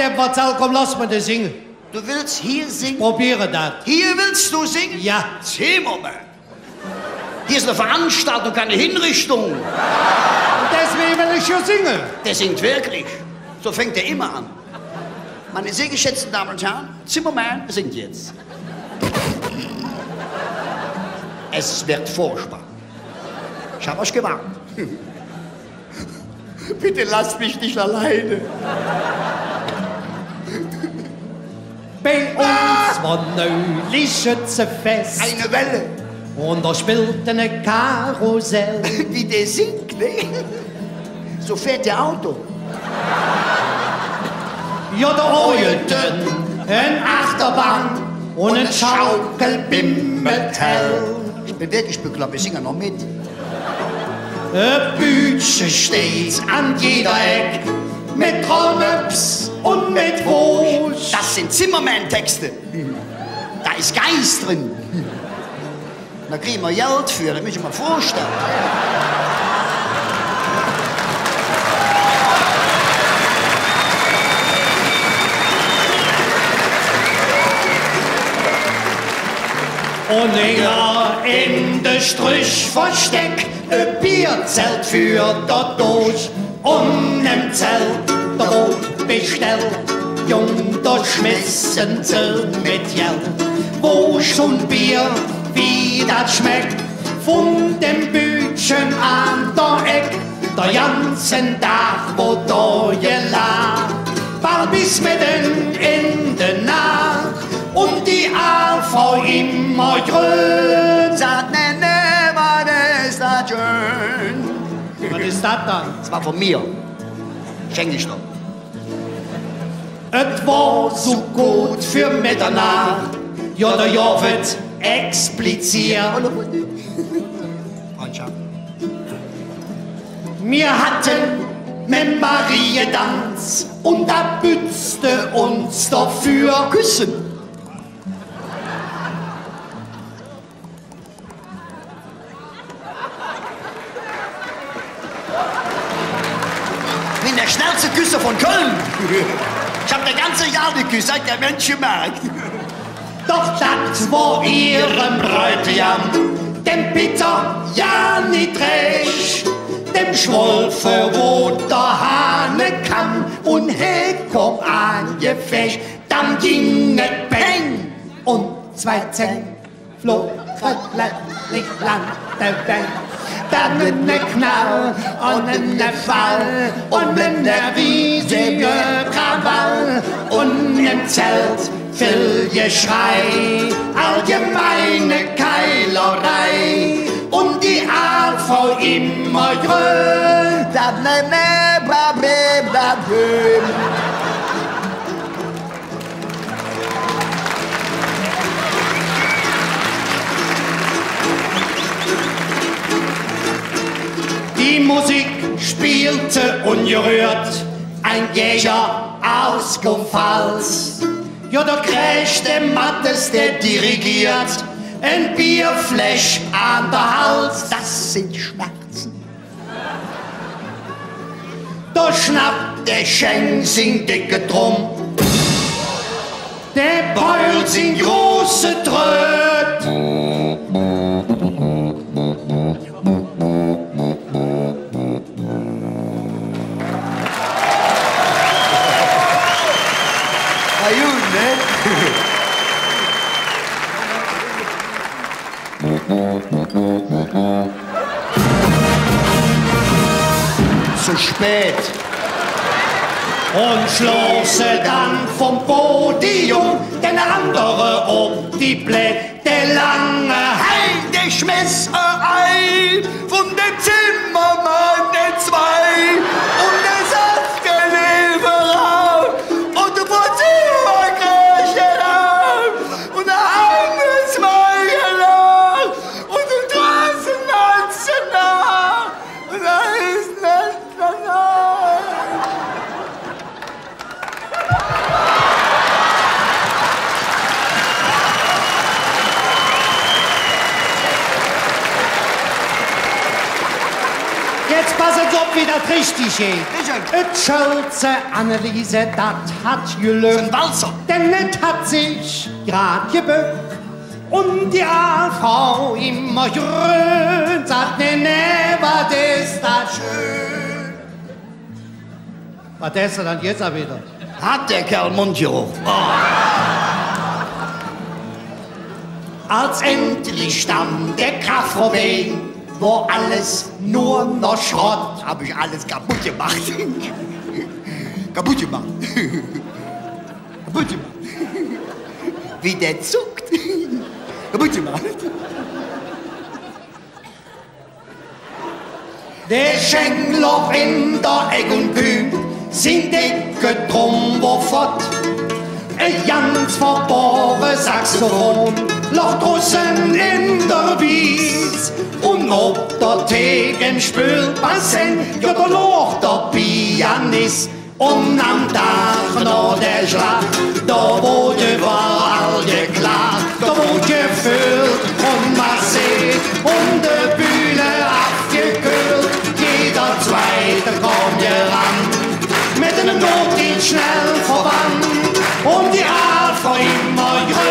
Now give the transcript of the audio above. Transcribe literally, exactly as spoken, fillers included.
dem Verzell, komm, lass mal das singen. Du willst hier singen? Probiere das. Hier willst du singen? Ja. Zimmermann. Hier ist eine Veranstaltung, keine Hinrichtung. Und deswegen will ich ja singen. Der singt wirklich. So fängt er immer an. Meine sehr geschätzten Damen und Herren, Zimmermann singt jetzt. Es wird furchtbar. Ich habe euch gewarnt. Bitte lasst mich nicht alleine. Bei uns war neulich Schützenfest. Eine Welle. Und da spielte eine Karussell. Wie der singt, ne? So fährt der Auto. Ja, da heulten ein Achterbahn und ein Schaukelbimmeltell. Ich bin wirklich bekloppt, ich singe noch mit. Ein Bütchen steht an jeder Eck mit Trollmöps und mit Wusch. Das sind Zimmermann-Texte. Da ist Geist drin. Da kriegen wir Geld für, das muss ich mir vorstellen. Und er in der Strich versteckt ein Bierzelt für dort durch. Und im Zelt der Rot bestellt, jung durchschmissen sie mit Geld. Wo schon Bier, wie das schmeckt, von dem Bütchen an der Eck, der ganzen Tag, wo da gelacht, war bis mitten in der Nacht. Und die Alpha immer grün. Sagt, ne, ne, was ist das schön? Was ist das dann? Das war von mir. Schenk dich doch. Et war so gut für Mitternacht. Ja, der Jahr wird expliziert. Freundschaft. Wir hatten mit Marie Tanz und da bützte uns dafür Küssen. Ich bin der schnellste Küsser von Köln. Ich hab das ganze Jahr geküsst, seit der Mensch gemerkt. Doch das war ihrem Bräutigam, dem Peter ja nicht recht. Dem Schwolfe, wo der Hahne kam und he kom angefecht. Dann ging es Peng und zwei Zehn flogen nicht lang der Welt. Dann eine Knall und eine Fall und eine riesige Krawall und im Zelt viel Geschrei, allgemeine Keilerei und die Alpha immer grün. Da, ne, ne, bla, bla, bla, bla. Die Musik spielte ungerührt, ein Jäger aus Pfalz. Ja, der krächte Mattes, der dirigiert, ein Bierfläsch an der Hals. Das sind Schmerzen. Da schnappt der Schenk sin dicke Drum, der Beul sin große Tröd. Na gut, ne? Zu spät. Und schlosse dann vom Podium den andere ob die Blätter, der lange Hey, der schmiss ein Ei von dem Zimmermann, der zwei und der Saft der Leberer und der Portiermarkrecher und der Angelsmeier und der Straßennational und da ist National. Jetzt passen Sie auf, wie das richtig geht. Et Schulze Anneliese, das hat gelöst. Ein Walzer. Denn es hat sich grad gebückt. Und die Frau immer grün, sagt, ne, ne, was ist das schön. Was ist er dann jetzt auch wieder? Hat der Kerl Mundgeruch. Oh. Als endlich stand der Graf vorbei, wo alles nur noch Schrott. Hab ich alles kaputt gemacht. kaputt gemacht. kaputt gemacht. Wie der zuckt. kaputt gemacht. Der Schenkloch in der Eck und Kühn sind dicke drum, wo fort. Ein ganz verbohre Saxophon, Loch draußen in der Wies. Und ob der Tegen spült Bassen, ja, da locht der Pianist. Und am Tag noch der Schlag, da wurde überall geklagt, da wurde gefüllt und massiert und die Bühne abgekühlt. Jeder Zweite kommt heran, mit einem Notdienst schnell voran und die Art vor immer